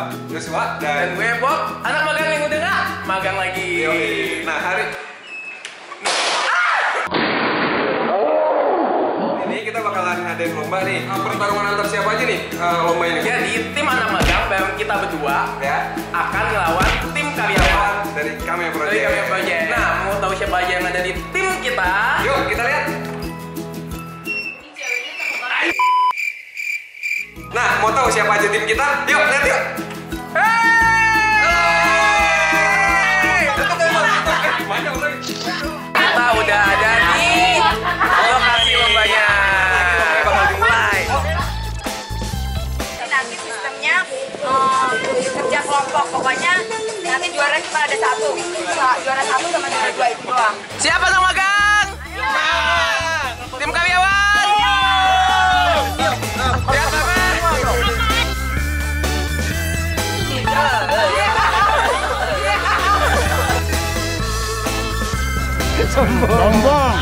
Joshua dan gue Bob, anak magang yang udah nggak magang lagi. Nah, hari ini kita bakalan ngadain lomba nih. Pertarungan antar siapa aja nih lomba ini? Jadi tim anak magang bareng kita berdua Ya, akan ngelawan tim karyawan dari kami dari Kameo Project. Nah, mau tahu siapa aja yang ada di tim kita? Yuk, kita lihat. Nah, mau tahu siapa aja tim kita? Yuk, lihat yuk. Kita udah ada di lokasi lombanya. Lombanya bakal dimulai. Nanti sistemnya kerja kelompok, pokoknya nanti juara cuma ada satu, juara satu sama juara dua itu doang. Siapa anak magang? Tim karyawan. Siap sama. Sombong.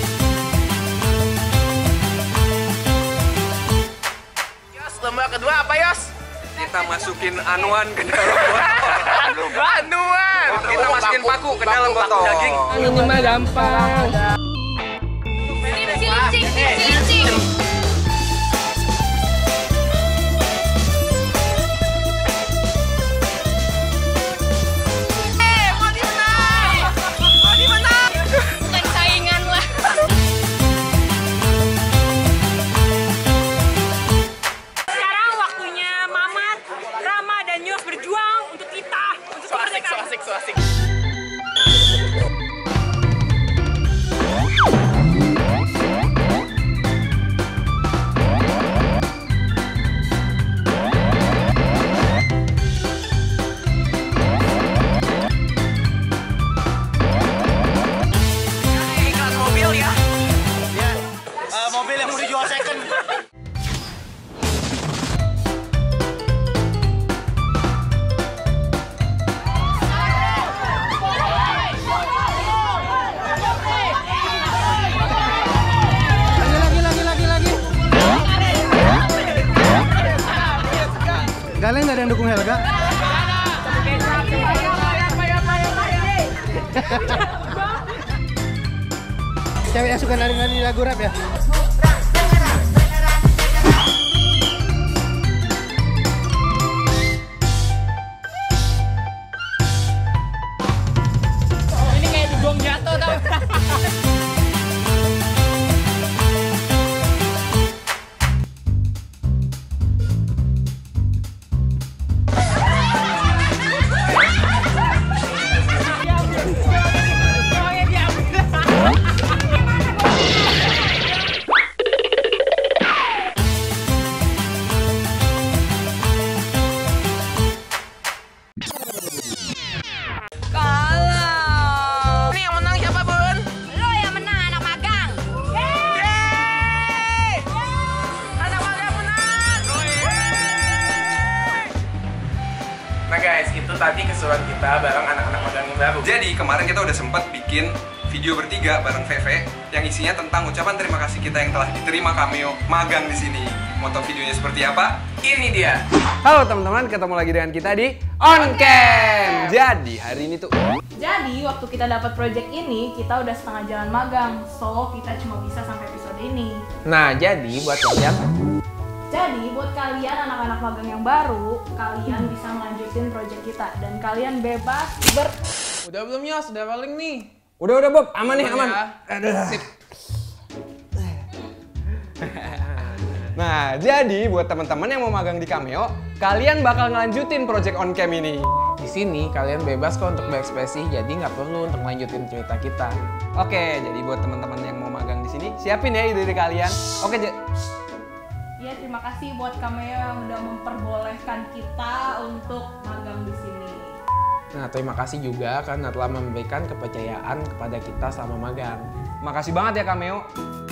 Yos, lomba kedua apa Yos? Kita masukin anuan ke dalam botol. Anuan. Kita masukin paku ke dalam botol. Daging. Ini mah gampang. Asik. Iklan mobil ya? Mobil yang mau dijual second. Kalian nggak ada yang dukung Helga? Cewek yang suka nari-nari lagu rap ya? Ini kayak dugong jatuh tau. Nah guys, itu tadi keseruan kita bareng anak-anak magang yang baru. Jadi kemarin kita udah sempat bikin video bertiga bareng VV yang isinya tentang ucapan terima kasih kita yang telah diterima Kameo magang di sini. Mau tahu videonya seperti apa? Ini dia. Halo teman-teman, ketemu lagi dengan kita di On Cam. Jadi hari ini tuh Jadi waktu kita dapat project ini, kita udah setengah jalan magang, so kita cuma bisa sampai episode ini. Nah, jadi buat kalian Jadi buat kalian anak-anak magang yang baru, kalian bisa melanjutin project kita dan kalian bebas udah belum Yos? Udah paling nih. udah Bob, aman nih, aman. Ya. Aduh. Nah, jadi buat teman-teman yang mau magang di Kameo, kalian bakal ngelanjutin project On Cam ini. Di sini kalian bebas kok untuk berekspresi, jadi nggak perlu untuk lanjutin cerita kita. Oke, jadi buat teman-teman yang mau magang di sini, siapin ya ide kalian. Oke, Ya terima kasih buat Kameo yang udah memperbolehkan kita untuk magang di sini. Nah, terima kasih juga karena telah memberikan kepercayaan kepada kita sama magang. makasih banget ya Kameo.